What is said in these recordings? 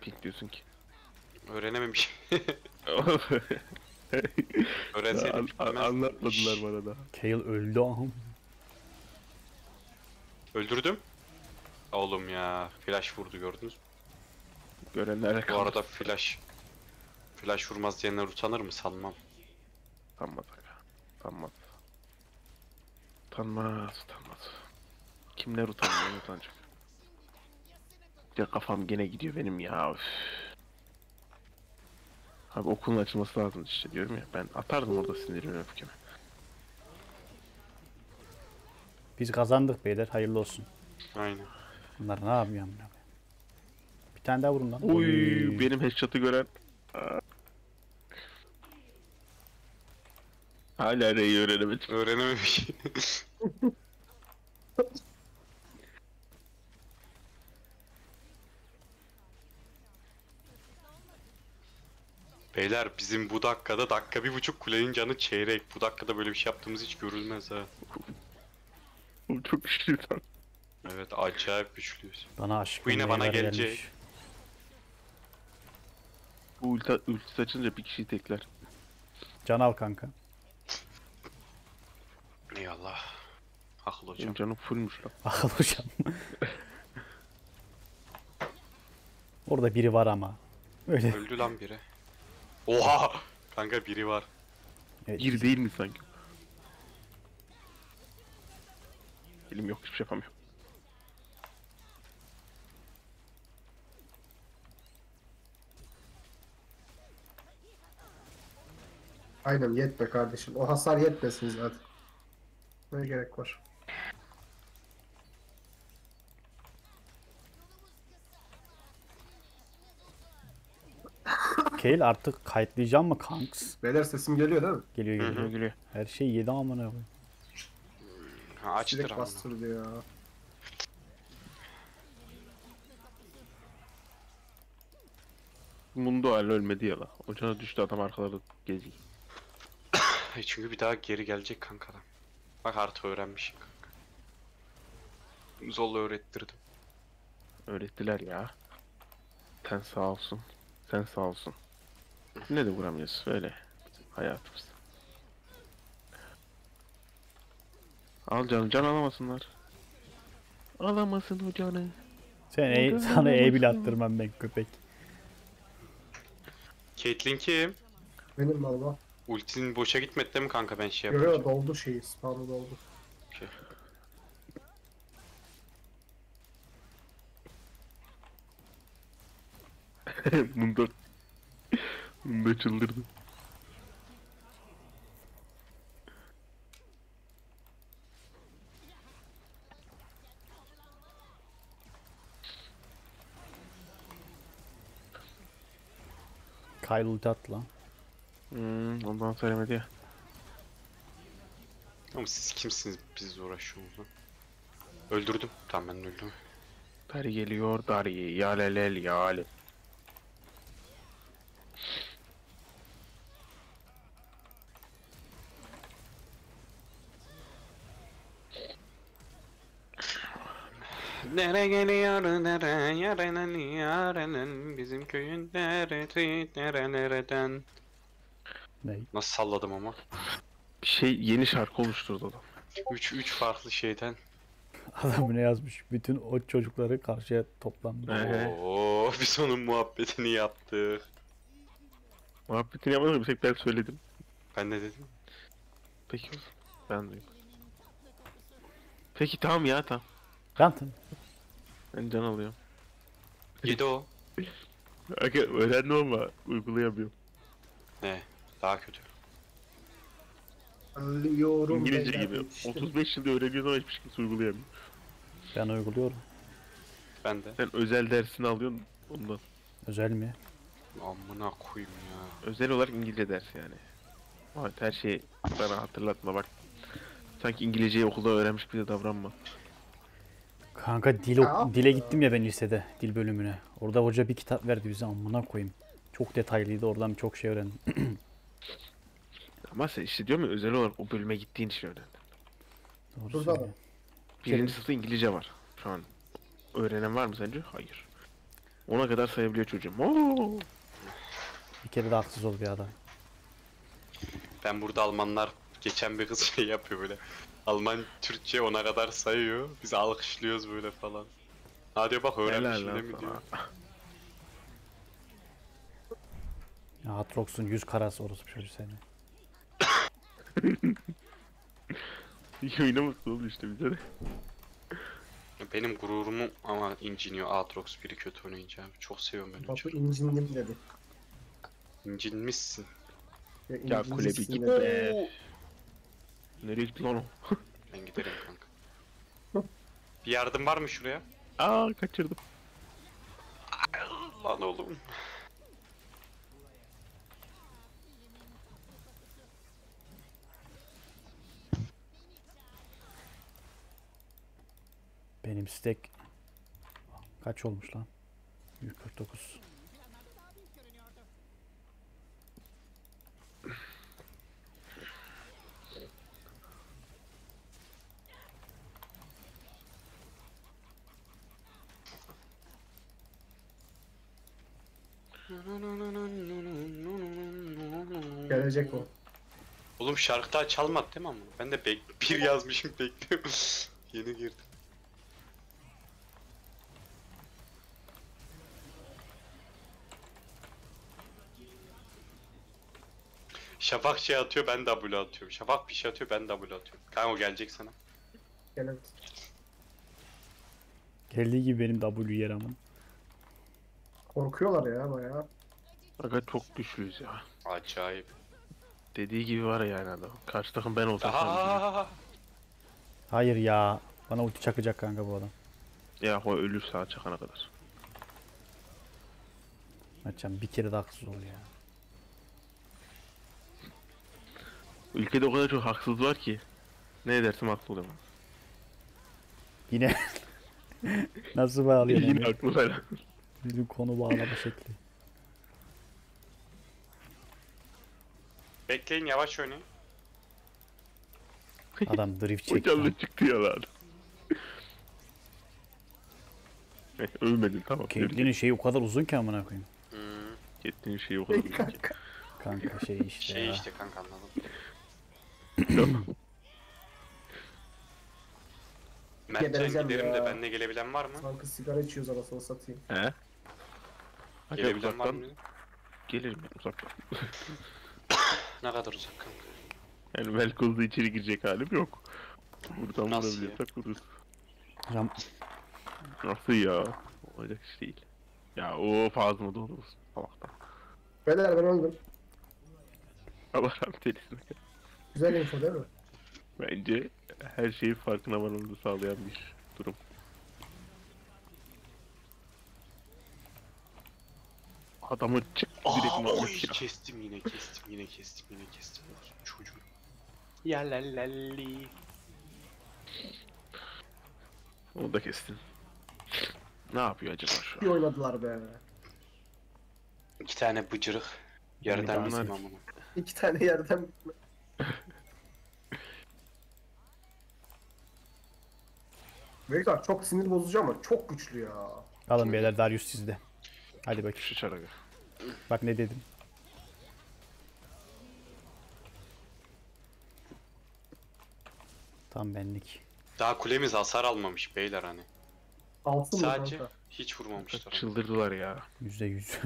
pikliyorsun ki? Öğrenememiş. Öğrenseydim piklemezdim. Anlatmadılar bana da. Kayle öldü ahım. Öldürdüm. Oğlum ya. Flash vurdu gördünüz mü? Görenlerle Bu kaldı. arada flash vurmaz diyenler utanır mı sanmam. Utanmaz aga. Utanmaz. Utanmaz. Kimler utanmıyor utanacak. Ya kafam gene gidiyor benim ya. Üf. Abi okulun açılması lazım işte diyorum ya. Ben atardım orada sinirimi öfkemi. Biz kazandık beyler, hayırlı olsun. Aynen. Bunlar ne yapıyor amına? Bir tane daha vurun lan. Uy benim headshot'ı gören. Hala R'yi öğrenemedim. Öğrenememiş. Beyler bizim bu dakika 1,5 kulenin canı çeyrek. Bu dakikada böyle bir şey yaptığımız hiç görülmez ha. Bu çok güçlü lan. Evet acayip güçlüyüz. Bana aşık. Bu yine bana meyveler gelecek. gelmiş. Bu ulti açınca bir kişiyi tekler. Can al kanka. Eyvallah. Haklı hocam. Benim canım fullmuş lan. Akıl hocam. Orada biri var ama. Öyle. Öldü lan biri. Oha! Kanka biri var. Evet, Bir değil mi sanki? Elim yok, hiçbir şey yapamıyorum. Aynen yetme kardeşim. O hasar yetmesin zaten. Ne gerek var? Kayle artık kayıtlayacağım mı kanks? Beyler sesim geliyor değil mi? Geliyor Hı hı. geliyor. Gülüyor. Her şey yedi amına koyayım. Ha, açtır Çilek ama. bastırdı ya. Mundo hala ölmedi ya la. Ocağına düştü adam arkalarda geziyor. Çünkü bir daha geri gelecek kankadan. Bak artık öğrenmişim kanka. Zorla öğrettirdim. Öğrettiler ya. Sen sağ olsun. Sen sağ olsun. Ne de vuramıyoruz öyle. Hayatımız. Al canım, can alamasınlar. Alamasın o canı. Sana E bile attırmam ben köpek. Caitlyn kim? Benim valla. Ultinin boşa gitmedi değil mi kanka ben şey Görüyor yapınca? doldu şeyi. Spawn'ı doldu. Okey. Mundo. Mundo çıldırdı. Kayle ulti at lan. Ondan söylemedi ya. Ama siz kimsiniz biz uğraşıyoruz lan? Öldürdüm. Tamam ben öldüm. Dari geliyor Dari. Yalelel yale. Nere geliyor nere yarenin bizim köyün nereden? Ney? Nasıl salladım ama? Bir şey yeni şarkı oluşturdu adam. 3 farklı şeyden. Adam ne yazmış? Bütün o çocukları karşıya toplandı. Ehe. Oo, biz onun muhabbetini yaptık. Muhabbetini yapmadım, bir tek ben söyledim. Ben ne dedim? Peki o zaman. Ben duyayım. Peki tamam ya tamam. Tamam. Ben can alıyorum. 7 o. Aga öğrendim ama uygulayamıyorum. Ne? Daha kötü. Alıyorum. İngilizce beyler, gibi. yetiştim. 35 yılda öğreniyorsun ama hiçbir şey uygulayamıyor. Ben uyguluyorum. Ben de. Sen özel dersini alıyorsun ondan. Özel mi? Amına koyayım ya. Özel olarak İngilizce dersi yani. Evet, her şeyi bana hatırlatma bak. Sanki İngilizceyi okulda öğrenmiş bir de davranma. Kanka dile gittim ya ben lisede, dil bölümüne. Orada hoca bir kitap verdi bize, amına koyayım. Çok detaylıydı, oradan çok şey öğrendim. Ama sen işte diyorum ya, özel olarak o bölüme gittiğin için öğrendin. Doğru Burada söylüyorsun. Birinci sınıfta İngilizce var. Şu an öğrenen var mı sence? Hayır. Ona kadar sayabiliyor çocuğum. Oo. Bir kere de haksız ol bir adam. Ben burada Almanlar geçen bir kız şey yapıyor böyle. Alman Türkçe ona kadar sayıyor. Biz alkışlıyoruz böyle falan. Hadi bak Helal öğrenmişsin lan değil mi sana. diyor. Ya Atrox'un 100 karası orospu çocuğu seni. İyi oynamasın oğlum işte bize de. Benim gururumu ama inciniyor Aatrox biri kötü oynayınca abi. Çok seviyorum ben o Batu çocuğu. incindim dedi. İncinmişsin. Ya kule bir incinmişsin git dedi. be. Nereye gitti lan o? Ben giderim kanka. Bir yardım var mı şuraya? Aa kaçırdım. Lan oğlum. Benim stack kaç olmuş lan? 149. Gelecek o. Oğlum şarkı daha çalmadı değil mi ama? Ben de bir yazmışım bekliyorum. Yeni girdim. Şafak şey atıyor ben W atıyorum. Şafak bir şey atıyor ben W atıyorum. Kanka o gelecek sana. Gelemez. Geldiği gibi benim W yer ama. Korkuyorlar ya bayağı. Aga çok güçlüyüz ya. Acayip. Dediği gibi var ya yani adam. Karşı takım ben olsam sen Aha! Hayır ya. Bana ulti çakacak kanka bu adam. ya o ölür sağa çakana kadar. Açacağım bir kere de haksız ol ya. Ülkede o kadar çok haksız var ki. Ne edersem haklı olamam. Yine nasıl bağlıyor Yine yani? haklılar. Bizim konu bağlama şekli. Bekleyin yavaş oynayın. Adam drift çekti. Hocam lan. da çıktı ya lan. Ölmedin tamam. Caitlyn'in şeyi o kadar uzun ki amına koyayım. Hmm, Gittiğin şeyi o kadar uzun ki. Kanka. Kanka şey işte şey ya. işte kanka anladım. Mertcan Gebereceğim giderim ya. de benimle gelebilen var mı? Sanki sigara içiyoruz anasını satayım. He? Aga Gelebilen var uzaktan mı? gelirim ben uzaktan. Ne kadar uzak kanka. Yani Velkoz'da içeri girecek halim yok. Buradan Nasıl vurabiliyorsak vururuz. Ram Nasıl ya? Olacak iş değil. Ya o fazla da oluruz. Salaktan. Beyler ben öldüm. Allah rahmet eylesin. Güzel info değil mi? Bence her şeyin farkına varmamızı sağlayan bir durum. Adamı çık direkt Aa, oy muhabbet ya. kestim yine kestim. Çocuğu. Ya lalali. Onu da kestin. Ne yapıyor acaba şu İyi an? oynadılar be. İki tane bıcırık. Yerden Bunlar- bizim amına. 2 tane yerden... Veigar çok sinir bozucu ama çok güçlü ya. alın beyler Darius sizde. Hadi bakayım. Şu çarağı. Bak ne dedim. Tam benlik. Daha kulemiz hasar almamış beyler hani. Altın mı Sadece kanka? hiç vurmamışlar. Çıldırdılar ya. %100.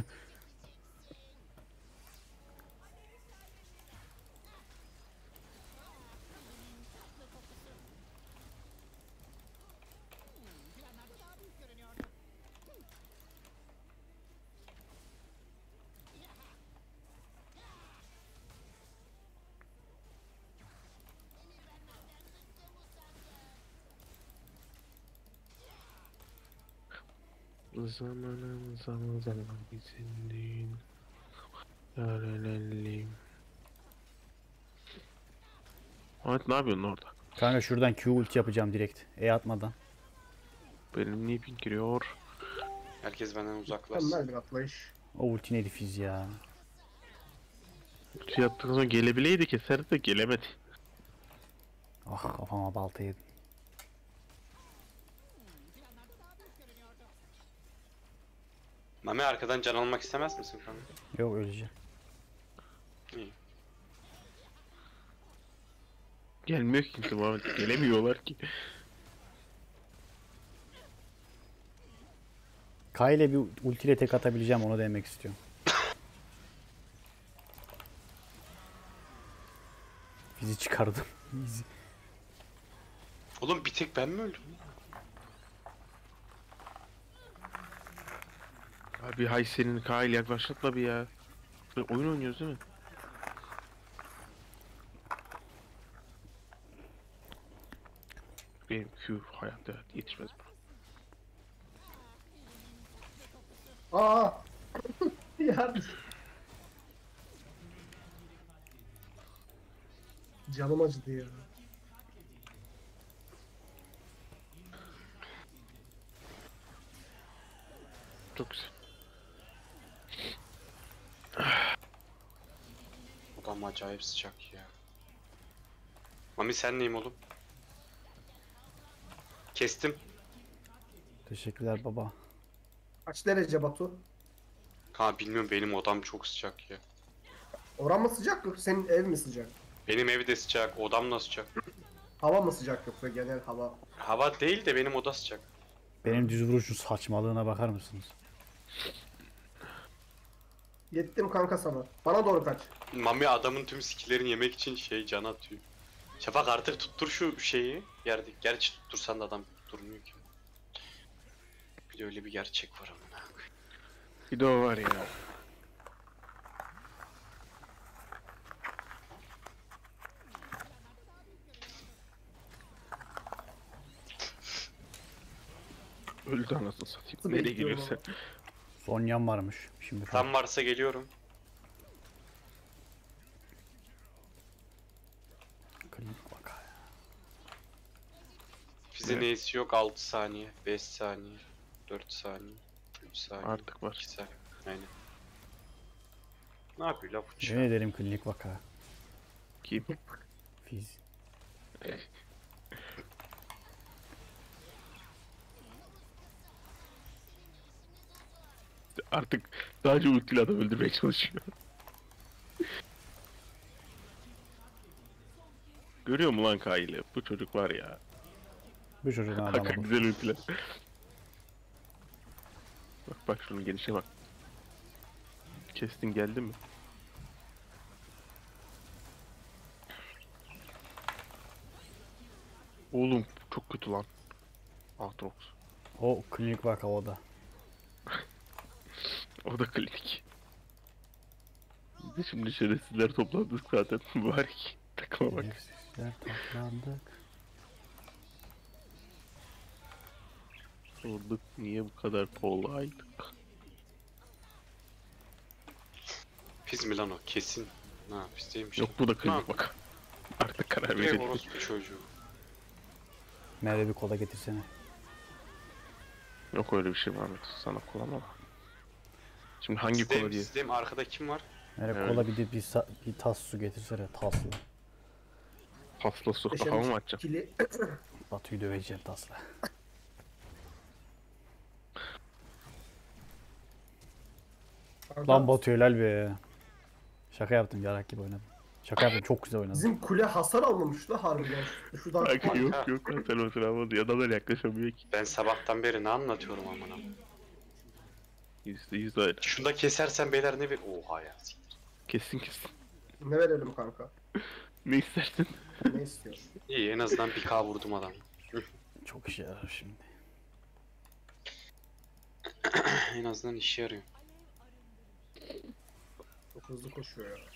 Zamanım zaman bizimdin. Yarelelim. Ahmet ne yapıyorsun orada? Kanka şuradan Q ulti yapacağım direkt. E atmadan. Benim niye ping giriyor? Herkes benden uzaklaşsın. Mükemmel bir atlayış. O ulti neydi fiz ya. Şey yaptıktan sonra gelebileydi keserdi de gelemedi. Ah kafama balta yedim. Mami arkadan can almak istemez misin kanka? Yok öleceğim. İyi. Gelmiyor ki kimse Muhammed. Gelemiyorlar ki. K ile bir ultiyle tek atabileceğim onu demek istiyorum. Bizi çıkardım. Easy. Oğlum bir tek ben mi öldüm? Abi hay senin Kail yaklaşlatma bir ya. Böyle oyun oynuyoruz değil mi? Benim Q hayatta yetişmez bana. Aa! Yardım. Canım acıdı ya. Çok güzel. Odam acayip sıcak ya. Mami sen neyim oğlum? Kestim. Teşekkürler baba. Kaç derece Batu? Ha bilmiyorum benim odam çok sıcak ya. Oran mı sıcak yoksa senin ev mi sıcak? Benim ev de sıcak, odam da sıcak. Hava mı sıcak yoksa genel hava? Hava değil de benim oda sıcak. Benim düz vuruşun saçmalığına bakar mısınız? Yettim kanka sana. Bana doğru kaç. Mami adamın tüm skillerini yemek için şey can atıyor. Şafak artık tuttur şu şeyi. Yerde. Gerçi tuttursan da adam durmuyor ki. Bir de öyle bir gerçek var amına. Bir de o var ya. Öldü anasını satayım. Nasıl Nereye bekliyorum geliyorsun sen? Zonya'm varmış. Şimdi Tam varsa geliyorum. Klinik vaka ya. Fize Evet. neyse yok 6 saniye, 5 saniye, 4 saniye, 3 saniye, Artık var. 2 saniye. Aynen. Ne yapıyor la bu Yemin çağ? ederim klinik vaka. Kim? Fiz. Artık sadece ultiyle adam öldürmeye çalışıyor. Görüyor mu lan Kail'i? Bu çocuk var ya. Bu çocuğun adamı Hakikaten bu. güzel ultiler. Bak bak şunun gelişe bak. Kestin geldi mi? Oğlum çok kötü lan. Aatrox. O klinik vaka o da. O da klinik. Biz de şimdi şerefsizler toplandık zaten. Mübarek. Takıma bak. Şerefsizler toplandık. Sorduk niye bu kadar kolaydık? Fiz mi lan o? Kesin. Ha fizdeymiş. Yok bu da klinik Ha. bak. Artık karar Direkt verelim. orospu çocuğu. Merve bir kola getirsene. Yok öyle bir şey Mehmet. Sana kullanma. Şimdi hangi Fizdeyim, kola diye? fizdeyim. Arkada kim var? Merve Evet. kola bir de bir tas su getirsene taslı. Pasla su Yaşamış kafamı mı açacağım? ikili. Batu'yu döveceğim tasla. Lan Batu helal be. Şaka yaptım yarak gibi oynadım. Şaka yaptım çok güzel oynadım. Bizim kule hasar almamış da harbiden. Şuradan Kanka yok yok lan sen o sıra diyor. Adamlar yaklaşamıyor ki. Ben sabahtan beri ne anlatıyorum amına. %100 öyle. Şunu da kesersen beyler ne ver? Oha ya. siktir. Kesin kesin. ne verelim kanka? Ne istersin? Ne istiyorsun? İyi en azından bir K vurdum adam. Çok işe yarar şimdi. En azından işe yarıyor. Çok hızlı koşuyor ya.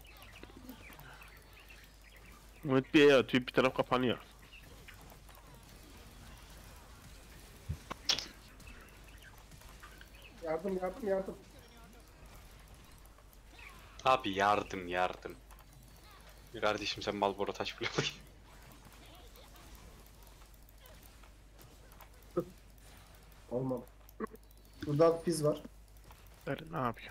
Mehmet bir el atıyor bir taraf kapanıyor. Yardım yardım yardım. Abi yardım yardım. Kardeşim sen Malboro taş bile bak. Olmadı. Şurada Fizz var. Öyle ne yapıyor?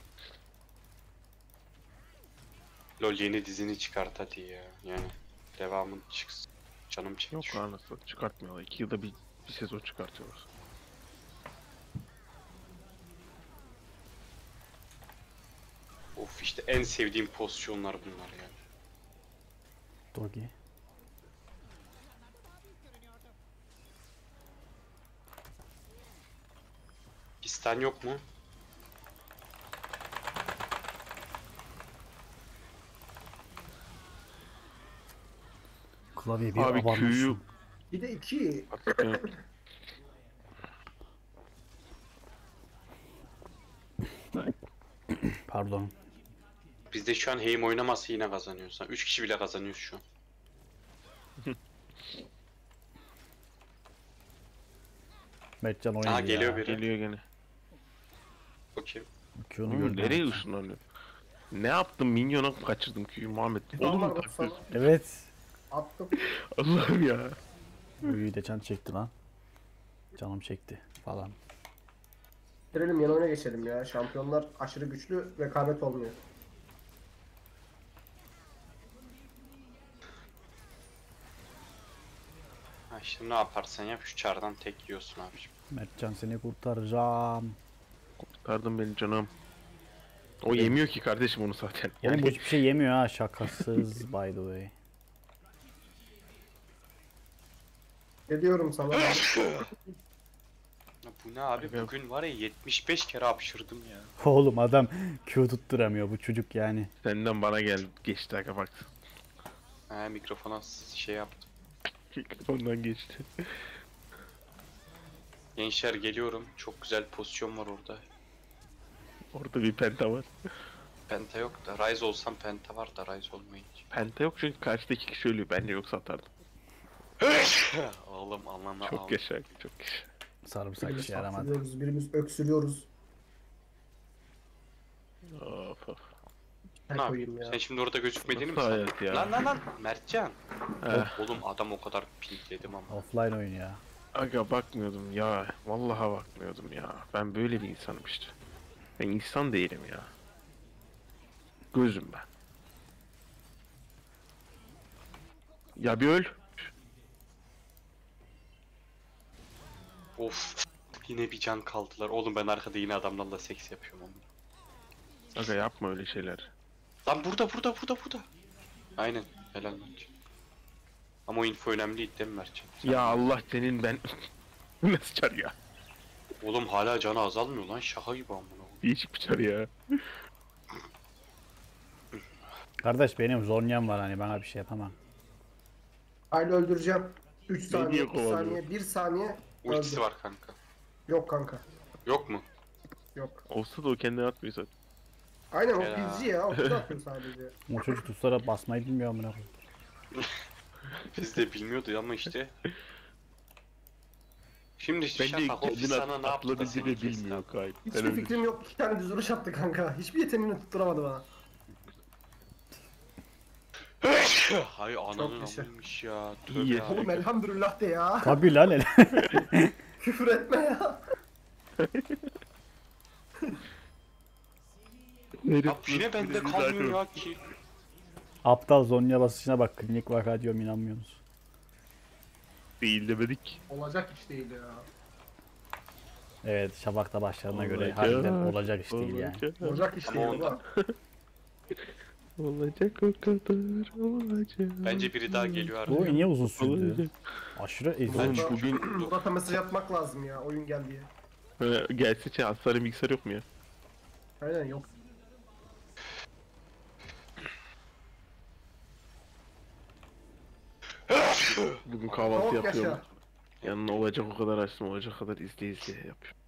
Lol yeni dizini çıkart hadi ya. Yani devamın çıksın. Canım çekti Yok şu an. anasını çıkartmıyorlar. 2 yılda bir sezon çıkartıyorlar. İşte en sevdiğim pozisyonlar bunlar yani. Dogi. Pistan yok mu? Klavye bir Abi abarmışsın. Q'yu Bir de 2. Pardon. Biz de şu an Heim oynaması yine kazanıyoruz. 3 kişi bile kazanıyoruz şu an. Mertcan oynadı Aha ya. geliyor biri. geliyor gene. Okey. Q'nu Oğlum, gördüm. nereye Mertcan. ışınlanıyor? Ne yaptım? Minyona mı kaçırdım Q'yu Muhammed? Oğlum mu taktın? Evet. Attım. Allah'ım ya. Q'yu de can çekti lan. Canım çekti falan. Girelim yan oyuna geçelim ya. Şampiyonlar aşırı güçlü, rekabet olmuyor. Ha şimdi ne yaparsan yap şu çardan tek yiyorsun abiciğim. Mertcan seni kurtaracağım. Kurtardın beni canım. O yemiyor ki kardeşim onu zaten. Oğlum bu Yani hiçbir şey yemiyor ha, şakasız by the way. Ne diyorum sana? Ya bu ne abi bugün var ya 75 kere hapşırdım ya. Oğlum adam Q tutturamıyor bu çocuk yani. senden bana gel. Geçti aga bak. Ha mikrofona şey yaptım. Ondan geçti. Gençler geliyorum. Çok güzel pozisyon var orada. Orada bir penta var. Penta yok da Ryze olsam penta var da Ryze olmayınca. Penta yok çünkü karşıdaki kişi ölüyor. Bence yoksa atardım. Oğlum anlamı Çok al. yaşa. Çok yaşa. Sarımsak Birimiz işe yaramadı. hapşırıyoruz, birimiz öksürüyoruz. Of of. Ne Ne koyayım yapayım? ya. Sen şimdi orada gözükmediğini mi Nasıl sandın? hayat ya? Lan Mertcan. Eh, Oğlum adam o kadar pinkledim ama. Offline oyun ya. aga bakmıyordum ya. Vallahi bakmıyordum ya. Ben böyle bir insanım işte. Ben insan değilim ya. Gözüm ben. Ya bir öl. Of. Yine bir can kaldılar. Oğlum ben arkada yine adamlarla seks yapıyorum ama. Aga yapma öyle şeyler. Lan burada. Aynen. Helal Mertcan. Ama o info önemli değil mi Mertcan? Sen- Ya Allah senin ben... Nasıl çar ya? Oğlum hala canı azalmıyor lan. Şaka gibi amına. Değişik bir çar ya. Kardeş benim Zonya'm var, hani bana bir şey yapamam. Hayli öldüreceğim. 3 Beni saniye, niye 2 kovalıyor? saniye, 1 saniye. Ultisi öldü. var kanka. Yok kanka. Yok mu? Yok. Olsa da o kendine atmıyor zaten. Aynen o Ya. bizci ya. O da atıyor sadece. O çocuk tutlara basmayı bilmiyor amına koyayım. Biz de bilmiyordu ama işte. Şimdi Bence Şafak o kendine sana ne yaptı da atladığını seni bile kesti bilmiyor abi. kayıp. Hiçbir fikrim yok. 2 tane düz vuruş attı kanka. Hiçbir yeteneğini tutturamadı bana. Hay ananın yaşa. amıymış ya. İyi Tövbe yaşa. ya. Oğlum elhamdülillah de ya. Tabii lan hele. Küfür etme ya. Ya yine bende kalmıyor ya ki. Aptal Zonya basışına bak, klinik vaka diyorum, inanmıyorsunuz. Değil demedik. Olacak iş değil ya. Evet, Şafak'ta başlarına göre Olacak, harbiden olacak iş değil yani. Olacak iş Ama değil onda- baba. Olacak o kadar olacak. Bence biri daha geliyor Bu artık. niye uzun sürdü? Olacak. Aşırı Oğlum ezilmiş. bugün Murat'a mesaj atmak lazım ya. Oyun gel diye. gelse hasarı bilgisayar yok mu ya? Aynen yok. Bugün kahvaltı Tavuk yapıyorum. yaşa. Yanına olacak o kadar açtım, olacak kadar izle yapıyorum.